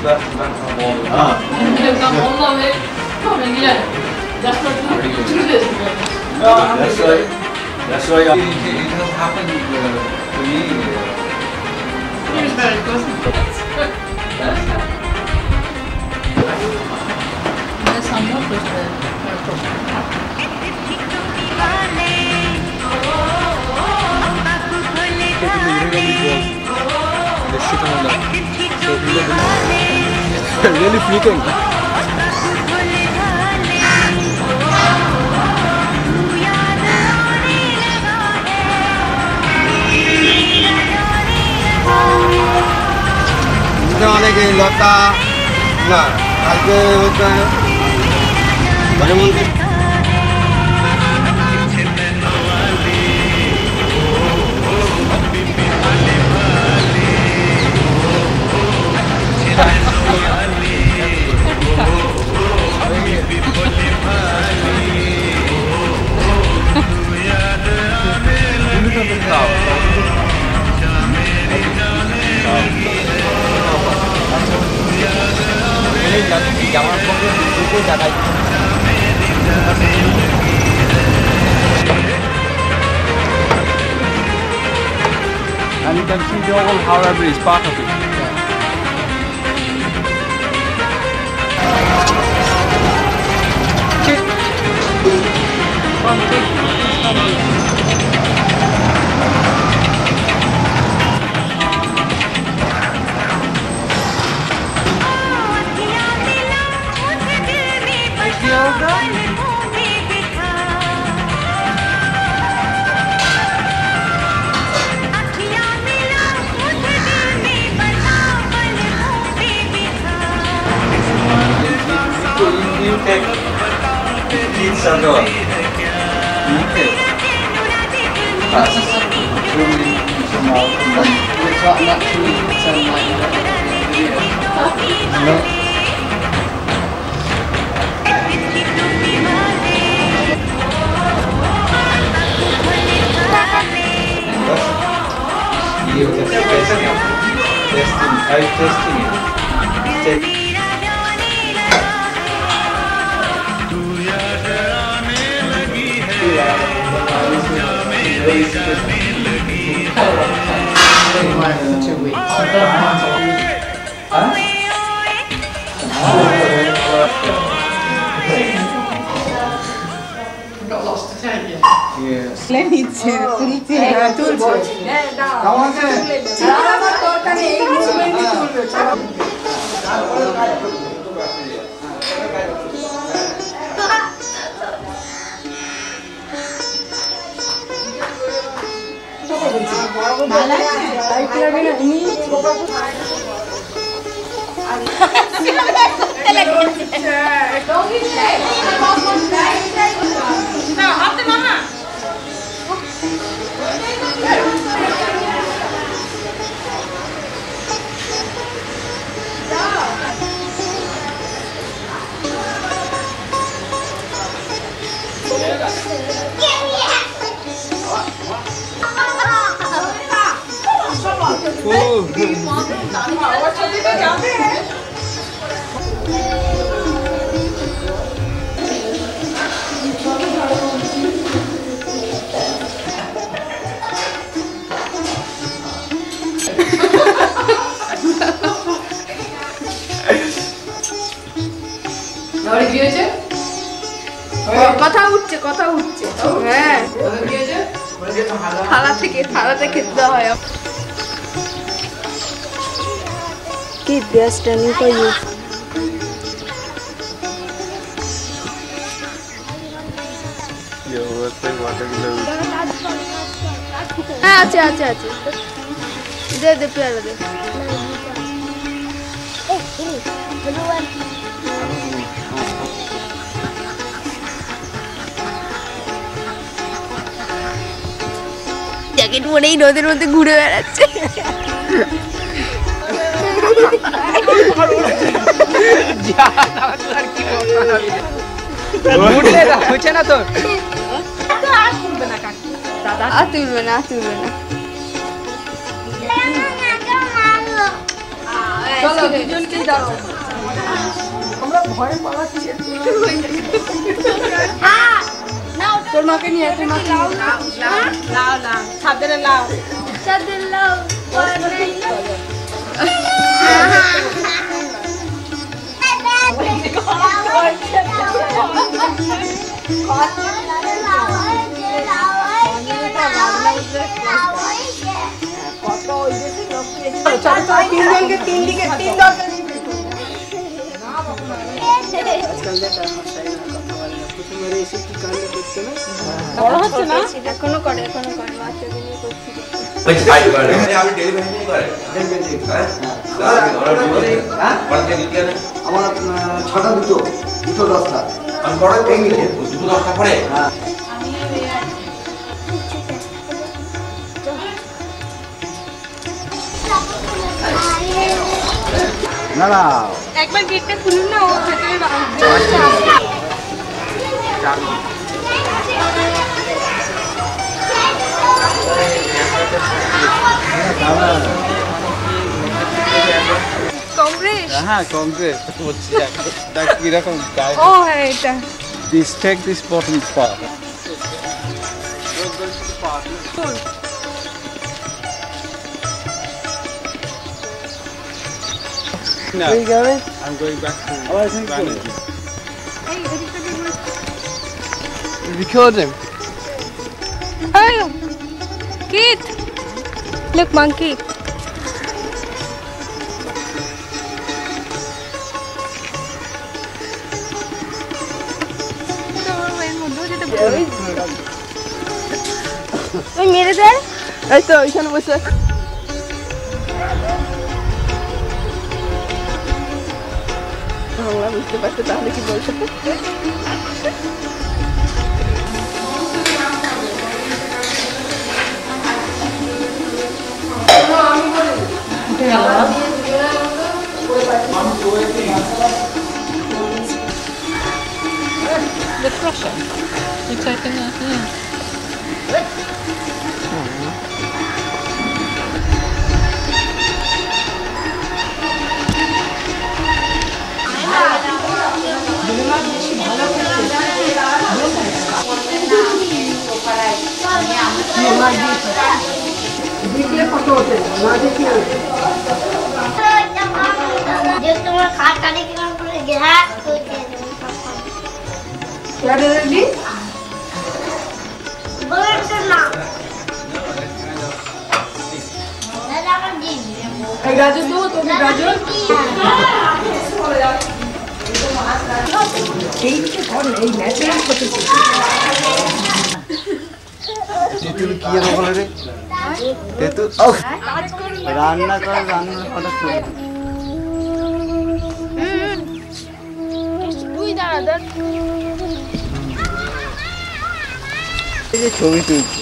that wall. That's why it has happened to me. Really fleeting. অনেক লতা না কালকে And you can see the whole Howrah Bridge, part of it. You take kids and all. You take fast. Zoom in some out. It's not naturally sound like No. You just testing. I'm testing it. Check. for 2 weeks. I've got lots to tell you. Yes. নিচ্ছে তুলছে হ্যাঁ তুলছে কেমন আছে আমার তরকারি এই মুভমেন্টই তুলবে ভালো আছে লাইট লাগে না নি না হাতে মামা কথা উঠছে হ্যাঁ থালাতে খেতে হয় কি বেস্ট ট্রেনিং ফর ইউ হ্যাঁ আছে দে পেয়ারা দে জ্যাকেট পরেই নদীর মধ্যে ঘুরে বেড়াচ্ছে হচ্ছে না তোর তুলবে না চলো দুজনকেই দাও আমরা ভয়ে পালাচ্ছি হ্যাঁ নাও তোর মাকে নিয়ে তোর মাকে লাও লাও লাও ছাদের লাও চাঁদের লাউ চলো চলো তিনজনকে তিন দিকে তিন দরকার বড় হচ্ছে না এখনো করে বাচ্চাদের নিয়ে করছি আমি ডেলিভারি করে আমার 6টা দুটো 10টা আমি বড় দুটো 10টা পরে না না একবার গেটটা খুলুন না ও ভেতরে কংগ্রেস হ্যাঁ কংগ্রেস হচ্ছে এটা কিরকম ও হ্যাঁ এটা this take this bottom part No, I'm going back to Vanity. Record him. Hey, Keith. Look, monkey. ওই মেরে দে এই তো ওইখানে বসে বাংলা বুঝতে পারছো তাহলে কি বলছো The crusher. You're taking that, yeah. তোমার খাটটা দেখে করে গ্যাস করে Ready? বলছো না দাদা আমার দিন এই গাজর দেবো তোকে গাজর এই ন্যাচারাল করতেছি তেঁতুল কি এর বলে রে তেঁতুল রান্না করে রান্না হঠাৎ করে তুই দাঁড়া দেখ এই যে ছবি তুলছি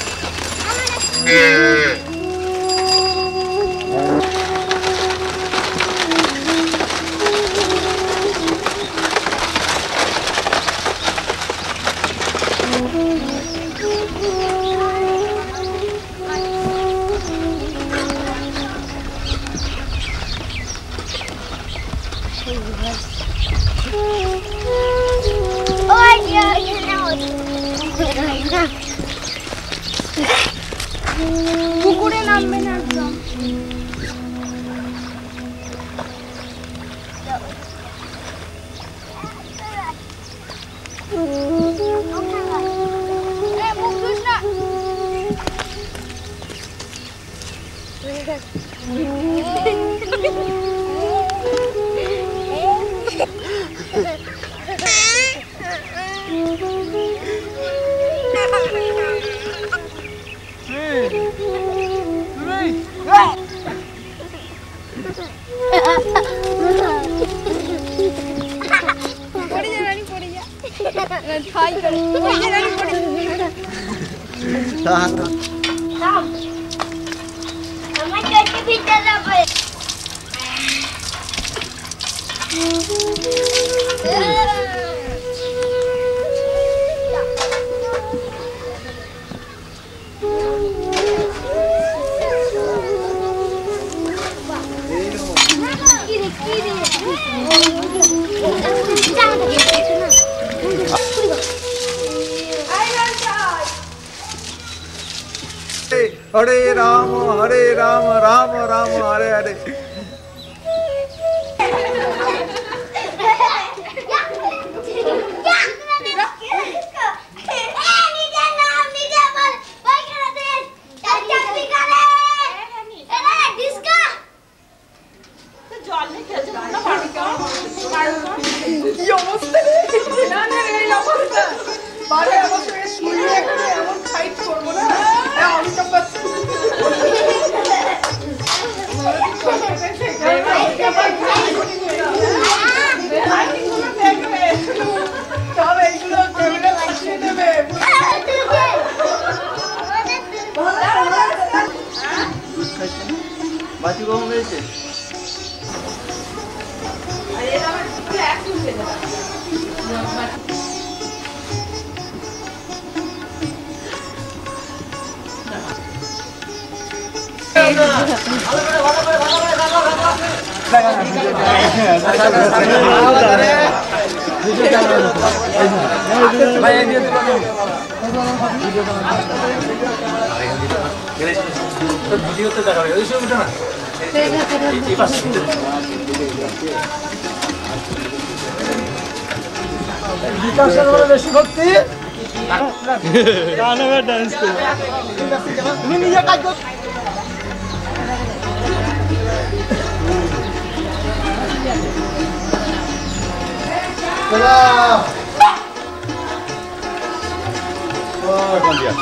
পুকুরে নামবে না একদম हरे राम राम राम हरे हरे बाती को हमेशा अरे ना मैं एक्टिव से था ভিডিও তো দেখাবে ওই সব উঠে না এই পাশে বিকাশের বড় বেশি ভক্তি গানে ডান্স করো তুমি নিজে কাজ করো चला और बन गया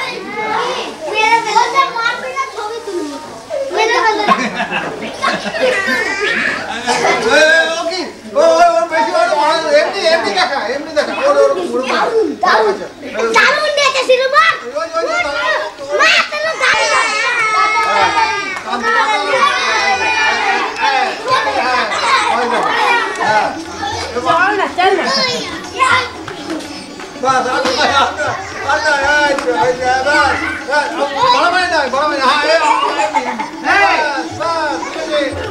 Hey!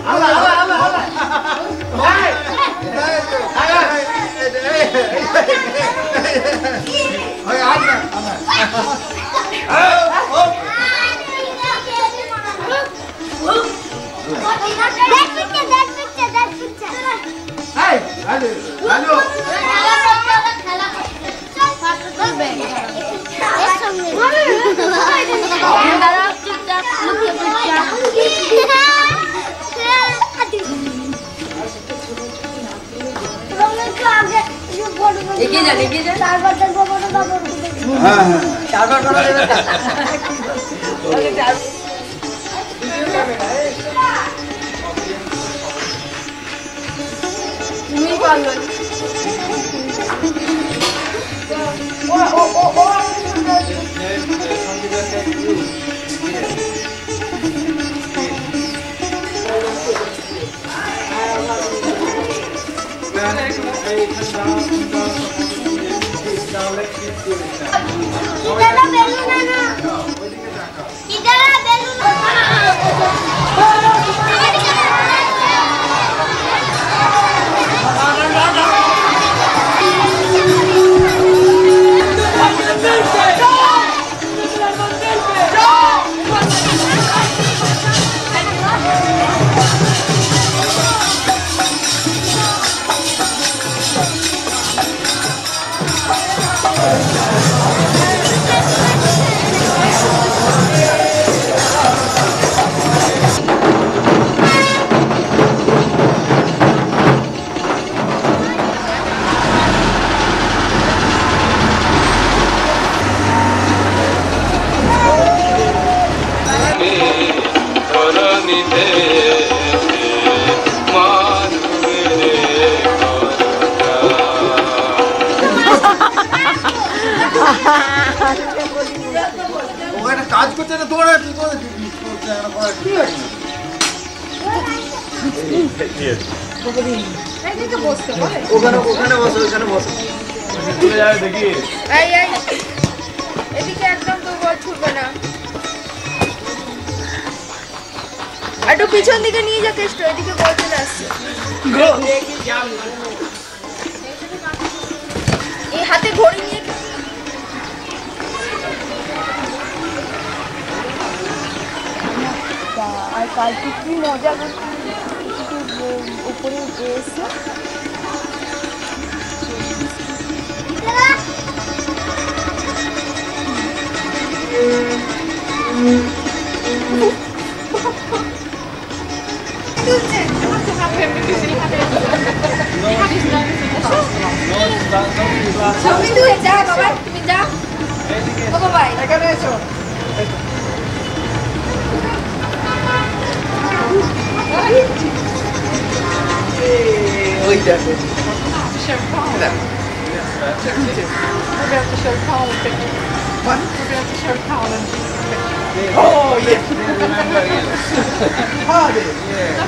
কাজ করছে না তোমরা কি করে ওখানে বসো ওখানে বসো দেখি এদিকে একদম দুর্বল ছুটবে না একটু পিছন দিকে নিয়ে যা কেষ্ট এদিকে বল চলে আসছে এই হাতে ঘড়ি নিয়ে আর কালকে কি মজা উপরে উঠে এসছে যা বাবা তুমি যা বাবা এখানে এসো ওই দেখো Oh, yes, remember, yes. Party, yeah.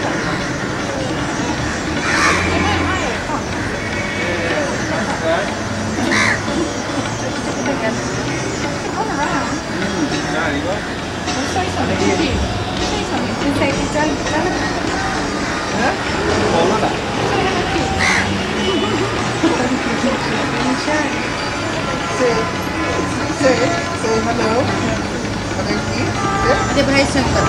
Say hello. अरे भाई Shankar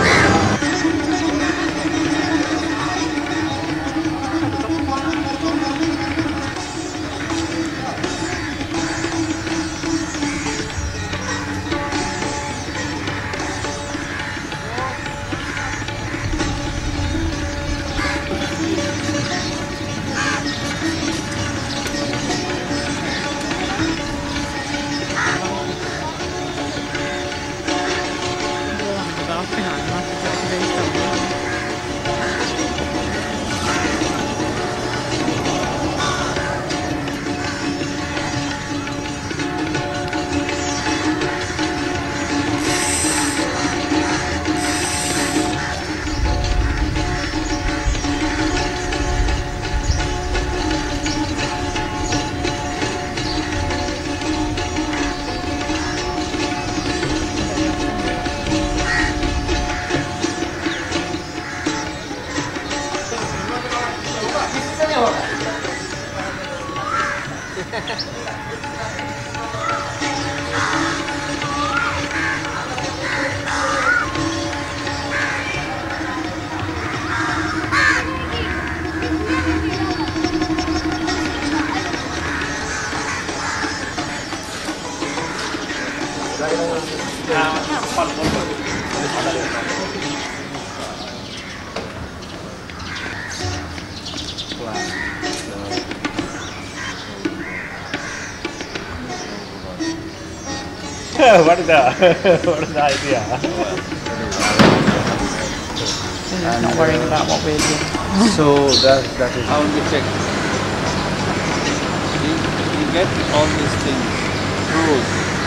What is the idea? He's not worrying about what we're doing. So that is How we check? You get all these things. Rules.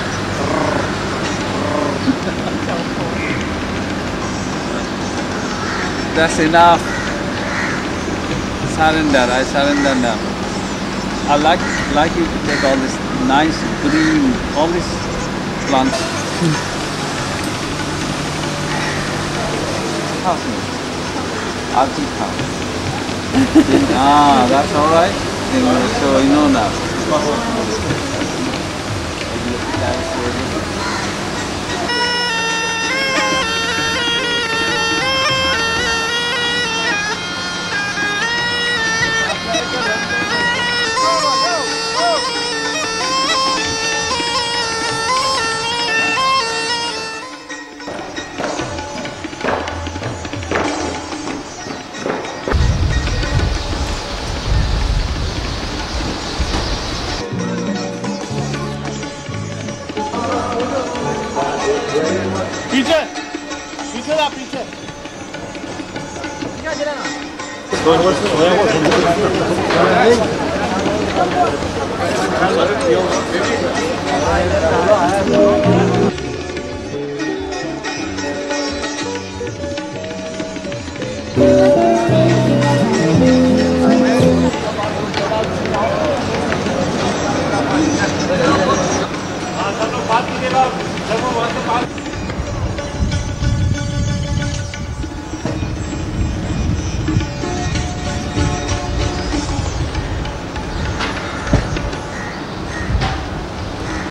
That's enough. Surrender. I surrender now. I like you to take all this nice green, all this plants. House me. I'll keep house. That's all right. So you know now. सब लोग बात कीजिएगा, सब लोग वहाँ से बात